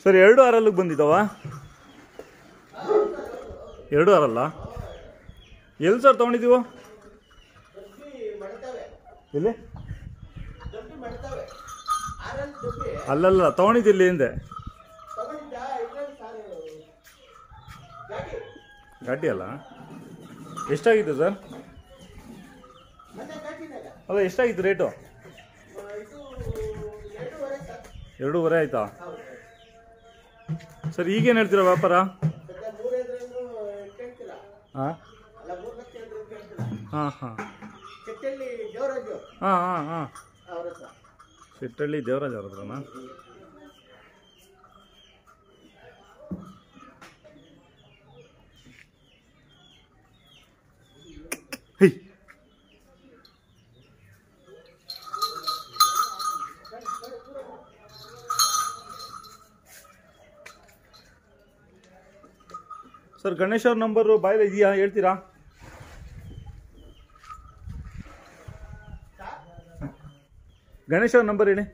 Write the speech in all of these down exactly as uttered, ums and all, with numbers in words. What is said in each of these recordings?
Sir ಎರಡು ಆರಲ್ಲಿಗೆ ಬಂದಿದ್ದಾವ? ಎರಡು ಆರಲ್ಲ ಎಲ್ಲಿ ಸರ್ ತೊಗೊಂಡಿದ್ದೀವೋ? ಎಲ್ಲಿ? ಅಲ್ಲಲ್ಲ ತೊಗೊಂಡಿದ್ದಿಲ್ಲಿ ಹಿಂದೆ ಗಾಡಿ ಅಲ್ಲ. ಎಷ್ಟಾಗಿತ್ತು ಸರ್? ಅಲ್ಲ ಎಷ್ಟಾಗಿತ್ತು ರೇಟು? ಎರಡೂವರೆ ಆಯ್ತಾ ಸರ್? ಈಗೇನು ಹೇಳ್ತೀರಾ ವ್ಯಾಪಾರ? ಹಾಂ ಹಾಂ ಹಾಂ ಹಾಂ ಹಾಂ ಹಾಂ ಸಿಟ್ಟಳ್ಳಿ ದೇವರಾಜ್ ಅವ್ರ ಹತ್ರನಾ? ಹೈ ಸರ್ ಗಣೇಶ್ ಅವ್ರ ನಂಬರು ಬಾಯಲ್ಲಿ ಇದೆಯಾ, ಹೇಳ್ತೀರಾ? ಗಣೇಶ್ ಅವ್ರ ನಂಬರ್ ಹೇಳಿ.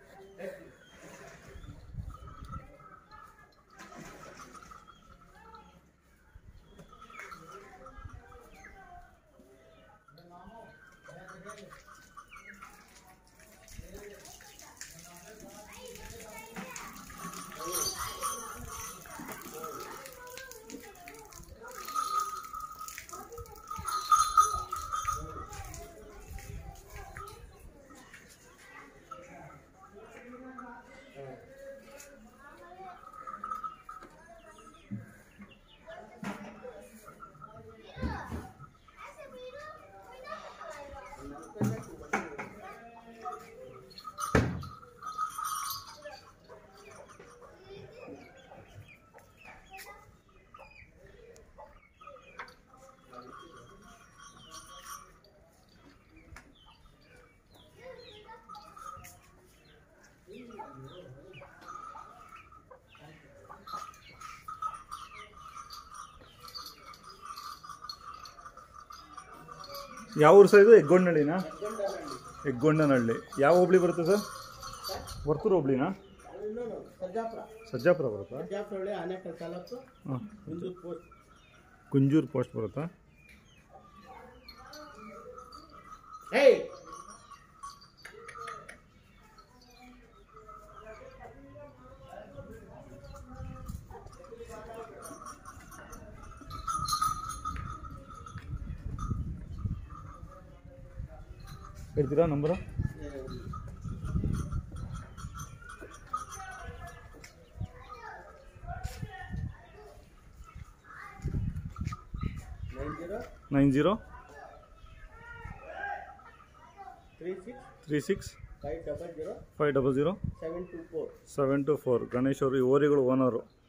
ಯಾವ ಊರು ಸರ್ ಇದು? ಹೆಗ್ಗೊಂಡನಹಳ್ಳಿನಾ? ಹೆಗ್ಗೊಂಡನಹಳ್ಳಿ ಯಾವ ಹೋಬಳಿ ಬರುತ್ತೆ ಸರ್? ವರ್ತೂರು ಹೋಬಳಿನಾ? ಸರ್ಜಾಪುರ ಬರುತ್ತಾ? ಆನೇಕಲ್ ತಾಲೂಕು, ಹಾಂ. ಕುಂಜೂರು ಪೋಸ್ಟ್. ಕುಂಜೂರು ಪೋಸ್ಟ್ ಬರುತ್ತಾ? ಹೇಳ್ತೀರಾ number? Nine zero three six five double zero seven two four. Ganesh ಅವರು ಈ ಓರಿಗಳು ಓನರು.